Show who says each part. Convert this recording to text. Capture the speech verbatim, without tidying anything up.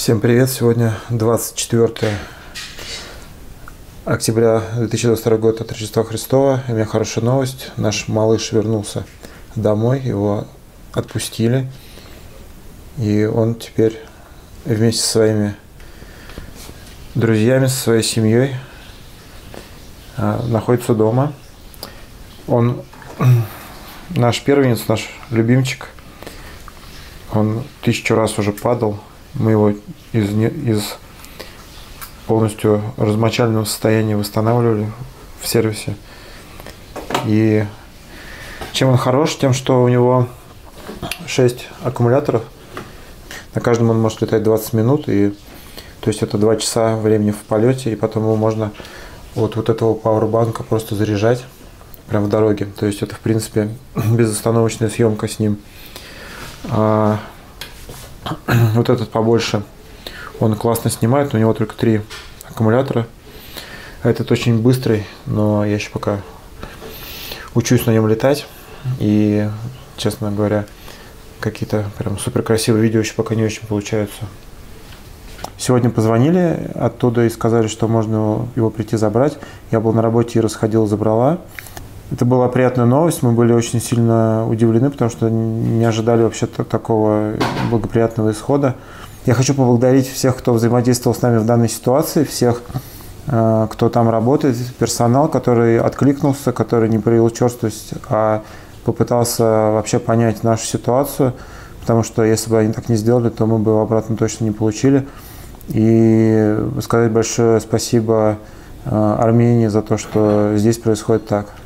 Speaker 1: Всем привет! Сегодня двадцать четвёртое октября две тысячи двадцать второй год от Рождества Христова. И у меня хорошая новость. Наш малыш вернулся домой, его отпустили. И он теперь вместе со своими друзьями, со своей семьей находится дома. Он наш первенец, наш любимчик. Он тысячу раз уже падал. Мы его из, из полностью размочаленного состояния восстанавливали в сервисе. И чем он хорош? Тем, что у него шесть аккумуляторов. На каждом он может летать двадцать минут. И, то есть это два часа времени в полете. И потом его можно вот, вот этого пауэрбанка просто заряжать прямо в дороге. То есть это, в принципе, безостановочная съемка с ним. А вот этот побольше, он классно снимает, у него только три аккумулятора. Этот очень быстрый, но я еще пока учусь на нем летать. И, честно говоря, какие-то прям супер красивые видео еще пока не очень получаются. Сегодня позвонили оттуда и сказали, что можно его прийти забрать. Я был на работе, Ира сходила, забрала. Это была приятная новость, мы были очень сильно удивлены, потому что не ожидали вообще такого благоприятного исхода. Я хочу поблагодарить всех, кто взаимодействовал с нами в данной ситуации, всех, кто там работает, персонал, который откликнулся, который не проявил черствость, а попытался вообще понять нашу ситуацию, потому что если бы они так не сделали, то мы бы его обратно точно не получили. И сказать большое спасибо Армении за то, что здесь происходит так.